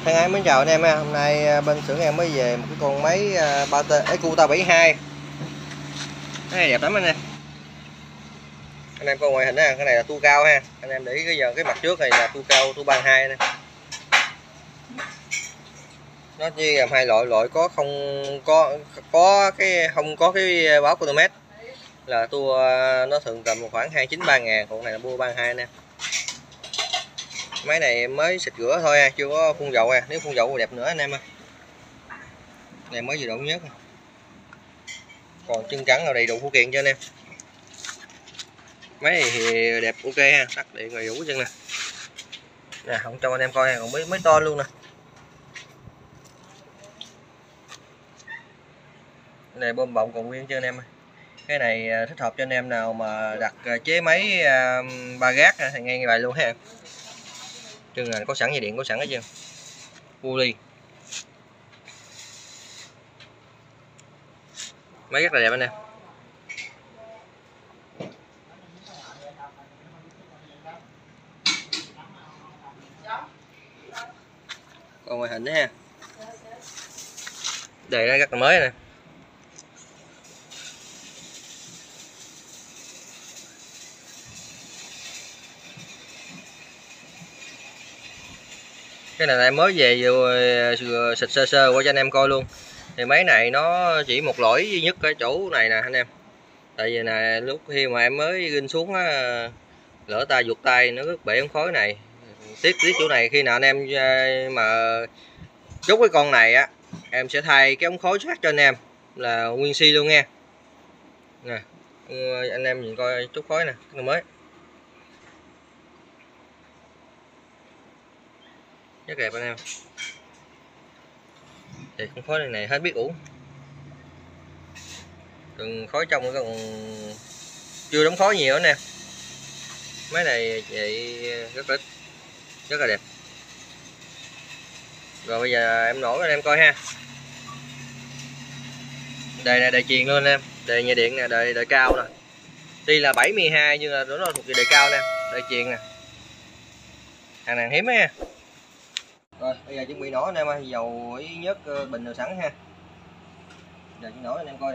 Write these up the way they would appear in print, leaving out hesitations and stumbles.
Thân ái mến chào anh em ha. Hôm nay bên xưởng em mới về một cái con máy Ecuta 72. Cái này đẹp lắm anh em. Anh em coi ngoại hình ha, cái này là tua cao ha. Anh em để ý cái mặt trước này là tua cao, tua 32 nè. Nó chia làm hai loại có cái báo km là tua nó thường tầm khoảng 29-30 ngàn, còn này là mua 32 nè. Máy này mới xịt rửa thôi ha, chưa có phun dầu ha. Nếu phun dầu đẹp nữa anh em ơi. Này mới vừa đổ nhớt. Còn chân cẳng nào đầy đủ phụ kiện cho anh em. Máy này thì đẹp ok ha, tắt điện đầy đủ chân nè. Nè, không cho anh em coi ha, còn mới to luôn nè. Cái này bơm bọng còn nguyên cho anh em ơi. Cái này thích hợp cho anh em nào mà đặt chế máy ba gác thì ngay như vậy luôn ha. Chân là có sẵn dây điện, có sẵn hết chưa. Vô ly. Máy rất là đẹp anh em. Còn ngoại hình nữa ha. Đề nó rất là mới nè. Cái này em mới về vừa xịt sơ qua cho anh em coi luôn. Thì máy này nó chỉ một lỗi duy nhất cái chỗ này nè anh em. Tại vì nè lúc khi mà em mới ginh xuống á, lỡ tay vụt tay nó rớt bể ống khói này. Tiếc chỗ này, khi nào anh em mà chốt cái con này á, em sẽ thay cái ống khói khác cho anh em là nguyên xi luôn nha. Nè, anh em nhìn coi chốt khói nè, cái mới. Rất đẹp anh em. Thì con khói này hết biết ủ. Từng khói trong còn chưa đóng khói nhiều nè. Máy này vậy rất là đẹp. Rồi bây giờ em nổ anh em coi ha. Đề này đề chuyền luôn anh em, đề nhà điện nè, đề cao nè. Tuy là 72 nhưng là nó thuộc về đề cao nè, đề chuyền nè. Hàng này hiếm ha. Rồi bây giờ chuẩn bị nổ anh em ơi, dầu ý nhớt bình rồi sẵn ha. Giờ nổ anh em coi nè.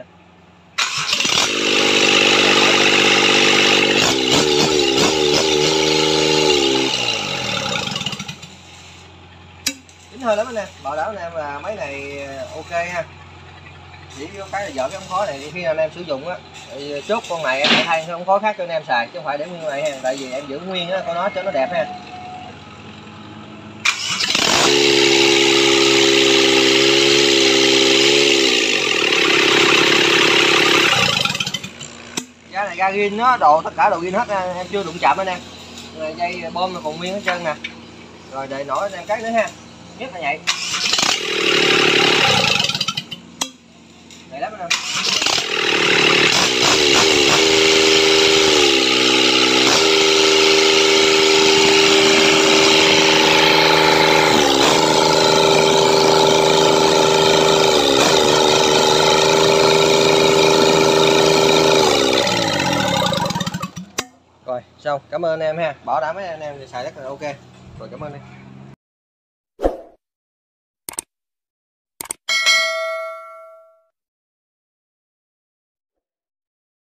Chính hơi lắm anh em, bảo đảm anh em là máy này ok ha. Chỉ có cái là dỡ cái ống khói này khi anh em sử dụng á, chốt con này em phải thay cái ống khói khác cho anh em xài chứ không phải để nguyên này ha, tại vì em giữ nguyên á con nó cho nó đẹp ha. Ga này ga zin nó tất cả đồ zin hết, em chưa đụng chạm anh em. Dây bơm là còn nguyên hết trơn nè. Rồi để nổi anh em cái nữa ha, nhất là vậy. Đẹp lắm anh em. Rồi xong, cảm ơn anh em ha, bảo đảm mấy anh em thì xài rất là ok. Rồi cảm ơn đi.